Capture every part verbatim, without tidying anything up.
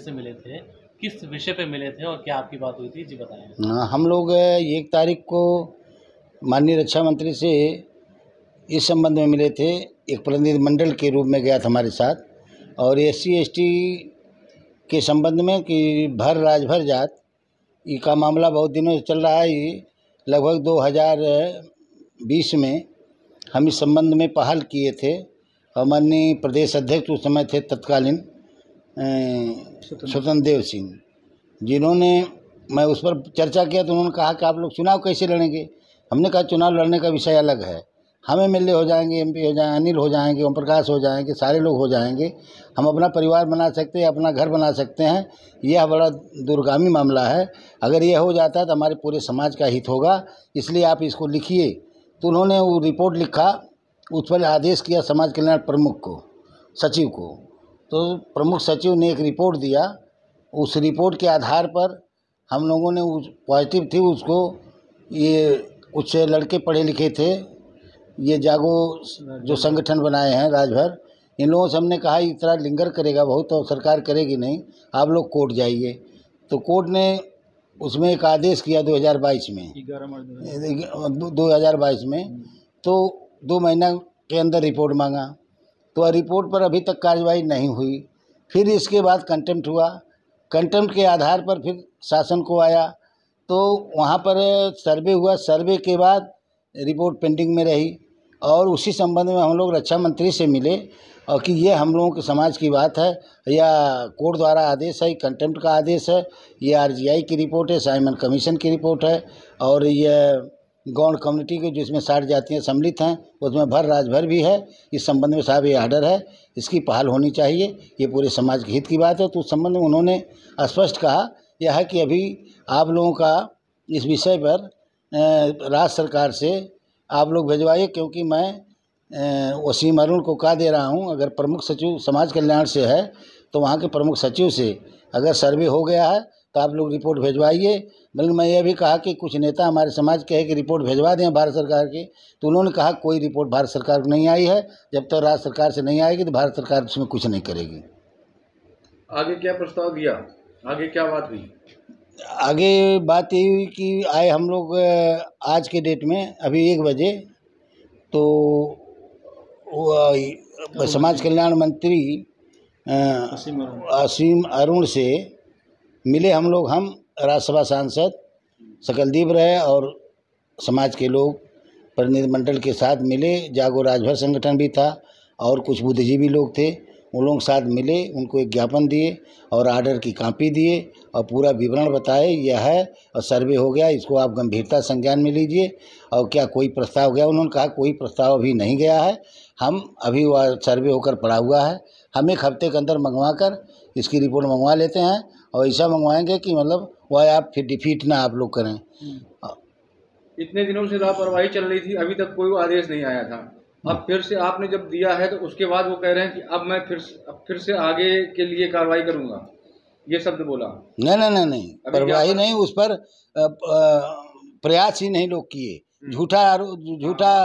से मिले थे, किस विषय पे मिले थे और क्या आपकी बात हुई थी? जी बताएँ। हाँ, हम लोग एक तारीख को माननीय रक्षा मंत्री से इस संबंध में मिले थे। एक प्रतिनिधिमंडल के रूप में गया था हमारे साथ, और एस सी एस टी के संबंध में कि भर राजभर जात ई का मामला बहुत दिनों से चल रहा है। ये लगभग दो हज़ार बीस में हम इस संबंध में पहल किए थे, और माननीय प्रदेश अध्यक्ष उस समय थे तत्कालीन स्वतंत्र देव सिंह, जिन्होंने मैं उस पर चर्चा किया तो उन्होंने कहा कि आप लोग चुनाव कैसे लड़ेंगे। हमने कहा चुनाव लड़ने का विषय अलग है, हम एम एल ए हो जाएंगे, एम पी हो जाएंगे, अनिल हो जाएंगे, ओम प्रकाश हो जाएंगे, सारे लोग हो जाएंगे, हम अपना परिवार बना सकते हैं, अपना घर बना सकते हैं। यह बड़ा दूरगामी मामला है, अगर यह हो जाता है तो हमारे पूरे समाज का हित होगा, इसलिए आप इसको लिखिए। तो उन्होंने वो रिपोर्ट लिखा, उस पर आदेश किया समाज कल्याण प्रमुख को, सचिव को। तो प्रमुख सचिव ने एक रिपोर्ट दिया, उस रिपोर्ट के आधार पर हम लोगों ने उस पॉजिटिव थी उसको, ये कुछ लड़के पढ़े लिखे थे, ये जागो जो संगठन बनाए हैं राजभर, इन लोगों से हमने कहा इस तरह लिंगर करेगा बहुत और सरकार करेगी नहीं, आप लोग कोर्ट जाइए। तो कोर्ट ने उसमें एक आदेश किया दो हज़ार बाईस में दो हज़ार बाईस में, तो दो महीना के अंदर रिपोर्ट मांगा, तो रिपोर्ट पर अभी तक कार्रवाई नहीं हुई। फिर इसके बाद कंटेम्प्ट हुआ, कंटेम्प्ट के आधार पर फिर शासन को आया, तो वहाँ पर सर्वे हुआ, सर्वे के बाद रिपोर्ट पेंडिंग में रही, और उसी संबंध में हम लोग रक्षा मंत्री से मिले, और कि ये हम लोगों के समाज की बात है, या कोर्ट द्वारा आदेश है, कंटेम्प्ट का आदेश है, ये आर जी आई की रिपोर्ट है, साइमन कमीशन की रिपोर्ट है, और ये गौंड कम्युनिटी के जिसमें साठ जातियाँ सम्मिलित हैं उसमें भर राजभर भी है। इस संबंध में साहब ये आर्डर है, इसकी पहल होनी चाहिए, ये पूरे समाज के हित की बात है। तो उस संबंध में उन्होंने स्पष्ट कहा यह है कि अभी आप लोगों का इस विषय पर राज्य सरकार से आप लोग भिजवाइए, क्योंकि मैं वसीम अरुण को कह दे रहा हूं, अगर प्रमुख सचिव समाज कल्याण से है तो वहां के प्रमुख सचिव से अगर सर्वे हो गया है तो आप लोग रिपोर्ट भिजवाइए। बल्कि मैं ये भी कहा कि कुछ नेता हमारे समाज के है कि रिपोर्ट भिजवा दें भारत सरकार की, तो उन्होंने कहा कोई रिपोर्ट भारत सरकार को नहीं आई है, जब तक तो राज्य सरकार से नहीं आएगी तो भारत सरकार उसमें कुछ नहीं करेगी। आगे क्या प्रस्ताव दिया, आगे क्या बात हुई? आगे बात ये हुई कि आए हम लोग आज के डेट में अभी एक बजे, तो समाज कल्याण मंत्री असीम अरुण से मिले हम लोग, हम राज्यसभा सांसद सकलदीप रहे और समाज के लोग प्रतिनिधिमंडल के साथ मिले, जागो राजभर संगठन भी था और कुछ बुद्धिजीवी लोग थे, उन लोगों के साथ मिले, उनको एक ज्ञापन दिए और आर्डर की कॉपी दिए और पूरा विवरण बताए यह है और सर्वे हो गया, इसको आप गंभीरता संज्ञान में लीजिए। और क्या कोई प्रस्ताव गया? उन्होंने कहा कोई प्रस्ताव अभी नहीं गया है, हम अभी वह सर्वे होकर पड़ा हुआ है, हम एक हफ्ते के अंदर मंगवा कर इसकी रिपोर्ट मंगवा लेते हैं, और ऐसा मंगवाएंगे कि मतलब वह आप फिर डिफीट ना आप लोग करें। इतने दिनों से लापरवाही चल रही थी, अभी तक कोई आदेश नहीं आया था, अब फिर से आपने जब दिया है तो उसके बाद वो कह रहे हैं कि अब मैं फिर अब फिर से आगे के लिए कार्रवाई करूंगा, ये शब्द बोला। नहीं नहीं नहीं नहीं कार्रवाई नहीं, उस पर प्रयास ही नहीं लोग किए, झूठा झूठा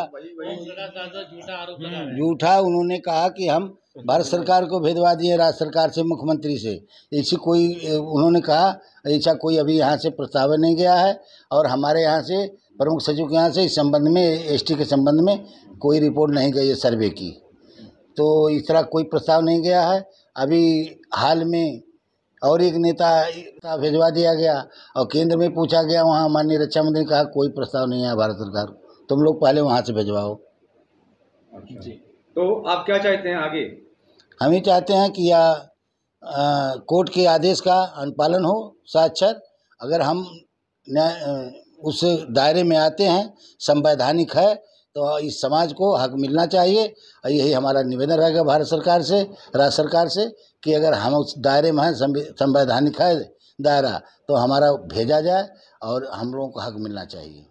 झूठा उन्होंने कहा कि हम भारत सरकार को भेजवा दिए, राज्य सरकार से, मुख्यमंत्री से, ऐसी कोई उन्होंने कहा ऐसा कोई अभी यहाँ से प्रस्ताव नहीं गया है, और हमारे यहाँ से प्रमुख सचिव के यहाँ से इस संबंध में एसटी के संबंध में कोई रिपोर्ट नहीं गई है सर्वे की, तो इस तरह कोई प्रस्ताव नहीं गया है। अभी हाल में और एक नेता भिजवा दिया गया और केंद्र में पूछा गया, वहाँ माननीय रक्षा मंत्री ने कहा कोई प्रस्ताव नहीं है भारत सरकार, तुम लोग पहले वहाँ से भिजवाओ। जी, तो आप क्या चाहते हैं आगे? हम ही चाहते हैं कि या कोर्ट के आदेश का अनुपालन हो साक्षर, अगर हम उस दायरे में आते हैं, संवैधानिक है, तो इस समाज को हक मिलना चाहिए, और यही हमारा निवेदन रहेगा भारत सरकार से, राज्य सरकार से, कि अगर हम उस दायरे में हैं, संवैधानिक है दायरा, तो हमारा भेजा जाए और हम लोगों को हक मिलना चाहिए।